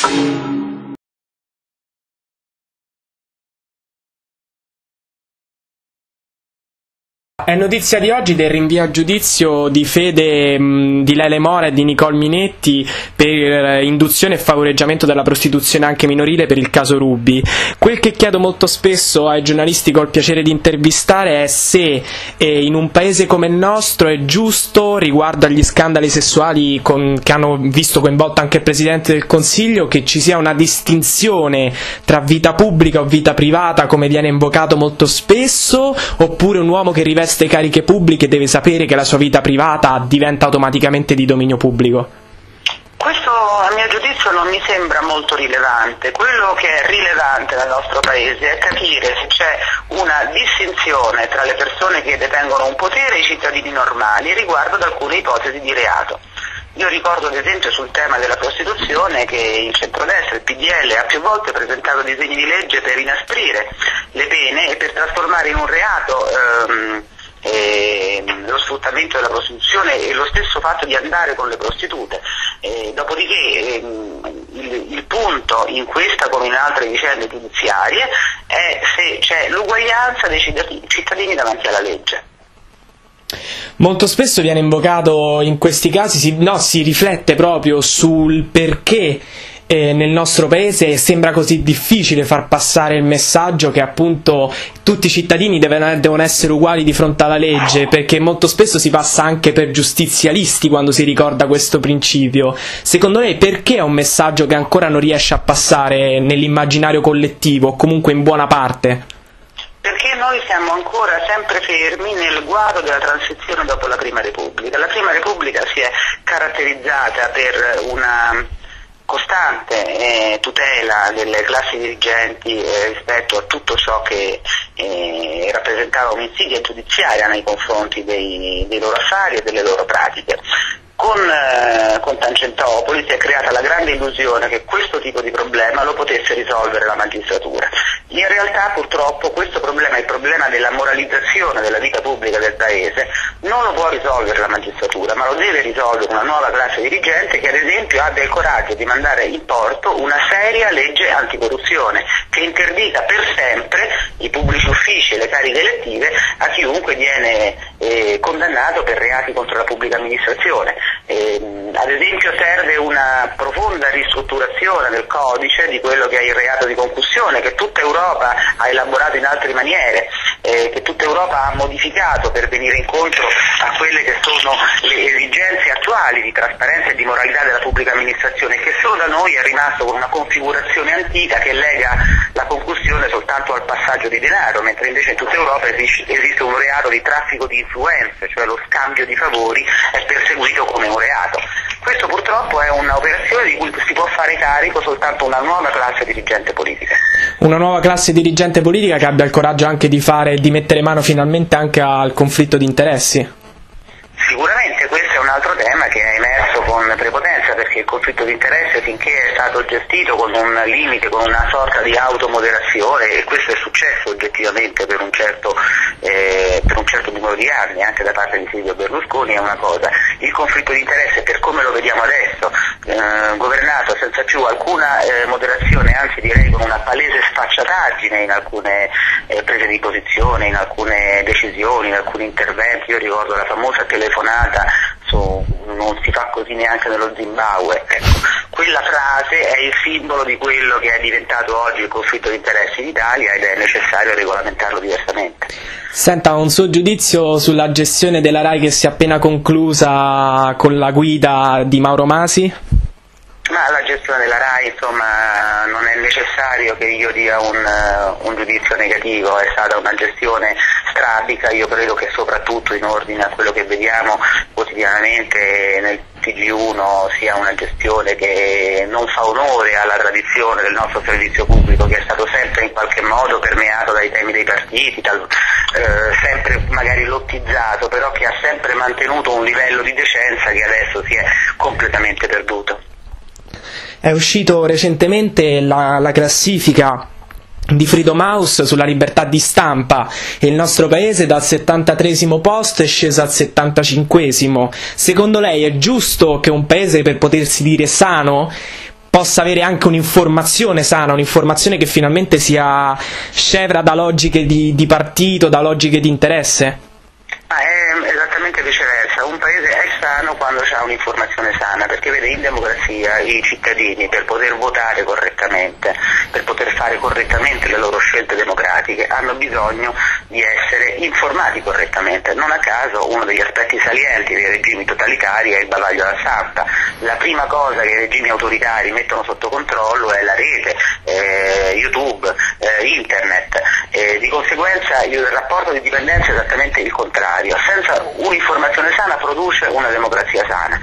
È notizia di oggi del rinvio a giudizio di Fede di Lele Mora e di Nicole Minetti per induzione e favoreggiamento della prostituzione anche minorile per il caso Ruby. Quel che chiedo molto spesso ai giornalisti che ho il piacere di intervistare è se in un paese come il nostro è giusto, riguardo agli scandali sessuali che hanno visto coinvolto anche il Presidente del Consiglio, che ci sia una distinzione tra vita pubblica o vita privata, come viene invocato molto spesso, oppure un uomo che riveste cariche pubbliche deve sapere che la sua vita privata diventa automaticamente di dominio pubblico? Questo a mio giudizio non mi sembra molto rilevante. Quello che è rilevante nel nostro paese è capire se c'è una distinzione tra le persone che detengono un potere e i cittadini normali riguardo ad alcune ipotesi di reato. Io ricordo ad esempio sul tema della prostituzione che il centrodestra, il PDL, ha più volte presentato disegni di legge per inasprire le pene e per trasformare in un reato lo sfruttamento della prostituzione e lo stesso fatto di andare con le prostitute. Dopodiché il punto in questa come in altre vicende giudiziarie è se c'è l'uguaglianza dei cittadini davanti alla legge. Molto spesso viene invocato in questi casi, si riflette proprio sul perché nel nostro paese sembra così difficile far passare il messaggio che appunto tutti i cittadini devono essere uguali di fronte alla legge, perché molto spesso si passa anche per giustizialisti quando si ricorda questo principio. Secondo lei perché è un messaggio che ancora non riesce a passare nell'immaginario collettivo, o comunque in buona parte? Perché noi siamo ancora sempre fermi nel guado della transizione dopo la Prima Repubblica. La Prima Repubblica si è caratterizzata per una costante tutela delle classi dirigenti rispetto a tutto ciò che rappresentava un'insidia giudiziaria nei confronti dei loro affari e delle loro pratiche. Con Tangentopoli si è creata la grande illusione che questo tipo di problema lo potesse risolvere la magistratura. In realtà purtroppo questo problema, il problema della moralizzazione della vita pubblica del Paese, non lo può risolvere la magistratura, ma lo deve risolvere una nuova classe dirigente che ad esempio abbia il coraggio di mandare in porto una seria legge anticorruzione che interdica per sempre i pubblici uffici e le cariche elettive a chiunque viene condannato per reati contro la pubblica amministrazione. Ad esempio serve una profonda ristrutturazione del codice di quello che è il reato di concussione, che tutta Europa ha elaborato in altre maniere, che tutta Europa ha modificato per venire incontro a quelle che sono le esigenze attuali di trasparenza e di moralità della pubblica amministrazione, che solo da noi è rimasto con una configurazione antica che lega la concussione soltanto al passaggio di denaro, mentre invece in tutta Europa esiste un reato di traffico di influenze, cioè lo scambio di favori è perseguito come un reato. Questo purtroppo è un'operazione di cui si può fare carico soltanto una nuova classe dirigente politica. Una nuova classe dirigente politica che abbia il coraggio anche di mettere mano finalmente anche al conflitto di interessi. Sicuramente questo è un altro tema che è emerso con prepotenza, perché il conflitto di interesse finché è stato gestito con un limite, con una sorta di automoderazione, e questo è successo oggettivamente per un certo numero di anni anche da parte di Silvio Berlusconi, è una cosa. Il conflitto di interesse, per come lo vediamo adesso, governato senza più alcuna moderazione, anzi direi con una palese sfacciataggine in alcune prese di posizione, in alcune decisioni, in alcuni interventi. Io ricordo la famosa telefonata su "non si fa così neanche nello Zimbabwe", ecco, quella frase è il simbolo di quello che è diventato oggi il conflitto di interessi in Italia, ed è necessario regolamentarlo diversamente. Senta, un suo giudizio sulla gestione della RAI che si è appena conclusa con la guida di Mauro Masi? Ma la gestione della RAI, insomma, non è necessario che io dia un giudizio negativo, è stata una gestione strabica. Io credo che soprattutto in ordine a quello che vediamo quotidianamente nel TG1 sia una gestione che non fa onore alla tradizione del nostro servizio pubblico, che è stato sempre in qualche modo permeato dai temi dei partiti, sempre magari lottizzato, però che ha sempre mantenuto un livello di decenza che adesso si è completamente perduto. È uscito recentemente la classifica di Freedom House sulla libertà di stampa e il nostro paese dal 73esimo posto è sceso al 75esimo. Secondo lei è giusto che un paese, per potersi dire sano, possa avere anche un'informazione sana, un'informazione che finalmente sia scevra da logiche di partito, da logiche di interesse? È esattamente viceversa, un paese è sano quando ha un'informazione sana, perché vede, in democrazia i cittadini, per poter votare correttamente, per poter fare correttamente le loro scelte democratiche, hanno bisogno di essere informati correttamente. Non a caso uno degli aspetti salienti dei regimi totalitari è il bavaglio alla stampa. La prima cosa che i regimi autoritari mettono sotto controllo è la rete, YouTube, internet, di conseguenza il rapporto di dipendenza è esattamente il contrario. Senza un'informazione sana produce una democrazia sana.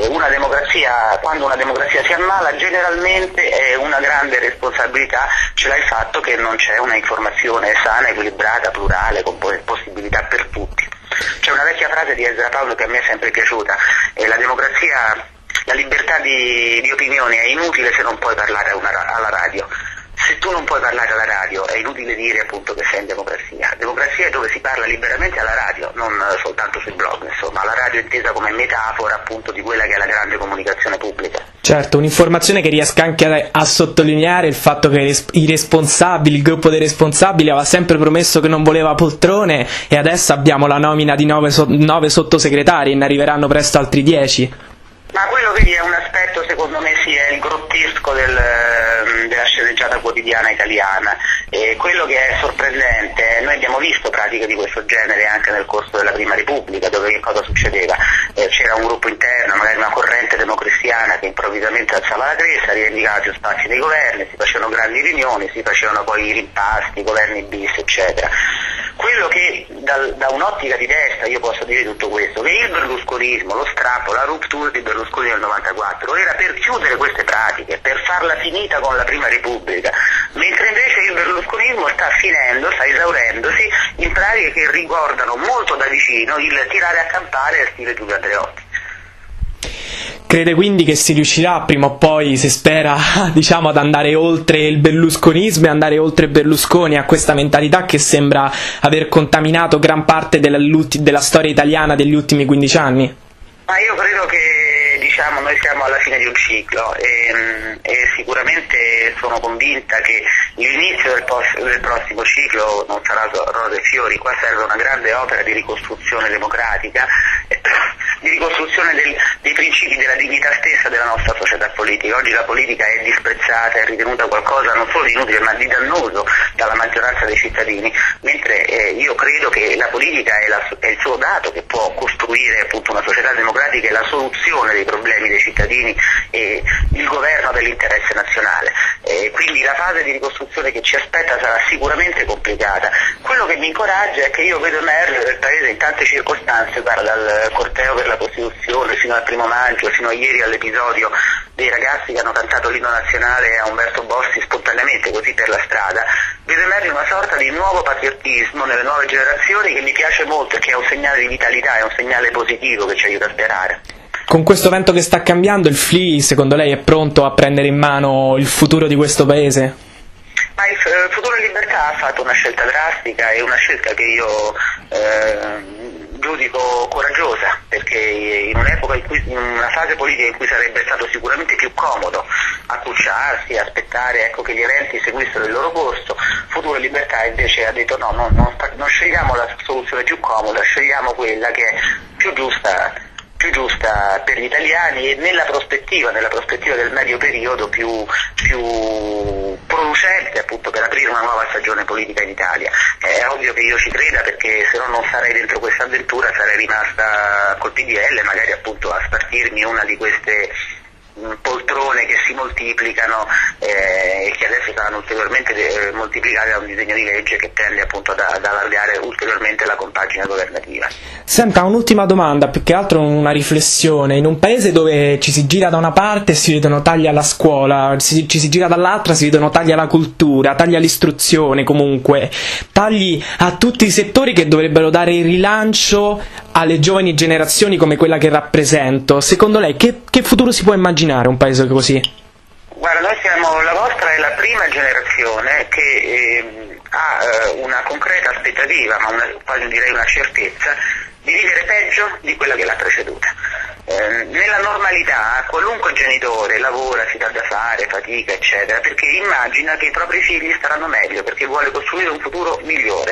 Quando una democrazia si ammala, generalmente è una grande responsabilità ce l'ha il fatto che non c'è una informazione sana, equilibrata, plurale, con possibilità per tutti. C'è una vecchia frase di Ezra Pound che a me è sempre piaciuta: la democrazia, la libertà di opinione è inutile se non puoi parlare alla radio. Se tu non puoi parlare alla radio è inutile dire appunto che sei in democrazia. Democrazia è dove si parla liberamente alla radio, non soltanto sui blog, insomma, la radio intesa come metafora appunto di quella che è la grande comunicazione pubblica. Certo, un'informazione che riesca anche a sottolineare il fatto che il gruppo dei responsabili aveva sempre promesso che non voleva poltrone, e adesso abbiamo la nomina di 9 sottosegretari e ne arriveranno presto altri 10. Ma quello, vedi, è un aspetto, secondo me, è il grottesco della sceneggiata quotidiana italiana. Quello che è sorprendente, noi abbiamo visto pratiche di questo genere anche nel corso della Prima Repubblica, dove che cosa succedeva? C'era un gruppo interno, magari una corrente democristiana, che improvvisamente alzava la cresta, rivendicava più spazi nei governi, si facevano grandi riunioni, si facevano poi i rimpasti, governi bis, eccetera. Quello che da un'ottica di destra io posso dire tutto questo, che il berlusconismo, lo strappo, la ruptura di Berlusconi nel 94 era per chiudere queste pratiche, per farla finita con la Prima Repubblica, mentre invece il berlusconismo sta esaurendosi in pratiche che riguardano molto da vicino il tirare a campare a stile Giulio Andreotti. Crede quindi che si riuscirà prima o poi, se spera, diciamo, ad andare oltre il berlusconismo e andare oltre Berlusconi, a questa mentalità che sembra aver contaminato gran parte della storia italiana degli ultimi 15 anni? Ma io credo che, diciamo, noi siamo alla fine di un ciclo e sicuramente sono convinta che l'inizio del prossimo ciclo non sarà rose e fiori. Qua serve una grande opera di ricostruzione democratica, di ricostruzione dei principi della dignità stessa della nostra società politica. Oggi la politica è disprezzata, è ritenuta qualcosa non solo di inutile ma di dannoso dalla maggioranza dei cittadini, mentre io credo che la politica è il suo dato che può costruire appunto una società democratica e la soluzione dei problemi dei cittadini e il governo dell'interesse nazionale. Quindi la fase di ricostruzione che ci aspetta sarà sicuramente complicata. Quello che mi incoraggia è che io vedo emergere nel Paese in tante circostanze, dal corteo per la Costituzione fino al 1° maggio, fino a ieri all'episodio dei ragazzi che hanno cantato l'inno nazionale a Umberto Bossi spontaneamente così per la strada, vedo emergere una sorta di nuovo patriottismo nelle nuove generazioni che mi piace molto e che è un segnale di vitalità, è un segnale positivo che ci aiuta a sperare. Con questo vento che sta cambiando, il FLI, secondo lei, è pronto a prendere in mano il futuro di questo paese? Ma il Futuro e Libertà ha fatto una scelta drastica e una scelta che io giudico coraggiosa, perché in un'epoca in una fase politica in cui sarebbe stato sicuramente più comodo accucciarsi, aspettare che gli eventi seguissero il loro corso, Futuro e Libertà invece ha detto non scegliamo la soluzione più comoda, scegliamo quella che è più giusta per gli italiani e nella prospettiva del medio periodo più producente appunto per aprire una nuova stagione politica in Italia. È ovvio che io ci creda, perché se no non sarei dentro questa avventura, sarei rimasta col PDL, magari appunto a spartirmi una di queste poltrone che si moltiplicano e che adesso saranno ulteriormente moltiplicate da un disegno di legge che tende appunto ad allargare ulteriormente la compagine governativa. Senta, un'ultima domanda, più che altro una riflessione. In un paese dove ci si gira da una parte e si vedono tagli alla scuola, ci si gira dall'altra, si vedono tagli alla cultura, tagli all'istruzione, comunque tagli a tutti i settori che dovrebbero dare il rilancio alle giovani generazioni come quella che rappresento, secondo lei che futuro si può immaginare un paese così? Guarda, la vostra è la prima generazione che ha una concreta aspettativa, ma quasi direi una certezza, di vivere peggio di quella che l'ha preceduta. Nella normalità qualunque genitore lavora, si dà da fare, fatica eccetera, perché immagina che i propri figli staranno meglio, perché vuole costruire un futuro migliore.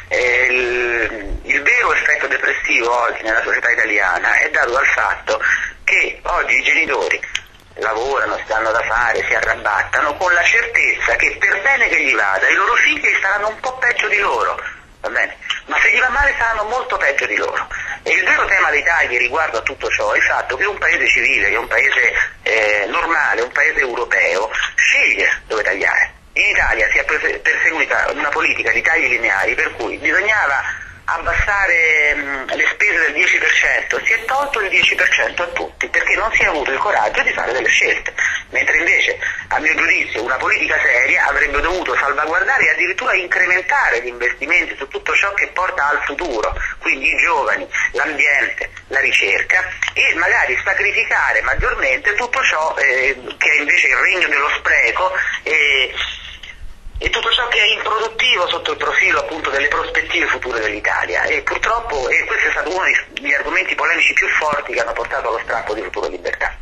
Il vero effetto depressivo oggi nella società italiana è dato dal fatto che oggi i genitori lavorano, si danno da fare, si arrabattano con la certezza che per bene che gli vada i loro figli saranno un po' peggio di loro, va bene? Ma se gli va male saranno molto peggio di loro. E il vero tema dei tagli riguardo a tutto ciò è il fatto che un paese civile, che un paese normale, un paese europeo, sceglie dove tagliare. In Italia si è perseguita una politica di tagli lineari per cui bisognava abbassare le spese del 10%, si è tolto il 10% a tutti perché non si è avuto il coraggio di fare delle scelte, mentre invece a mio giudizio una politica seria avrebbe dovuto salvaguardare e addirittura incrementare gli investimenti su tutto ciò che porta al futuro, quindi i giovani, l'ambiente, la ricerca, e magari sacrificare maggiormente tutto ciò che è invece il regno dello spreco e tutto ciò che è improduttivo sotto il profilo appunto delle prospettive future dell'Italia. E purtroppo questo è stato uno degli argomenti polemici più forti che hanno portato allo strappo di Futuro e Libertà.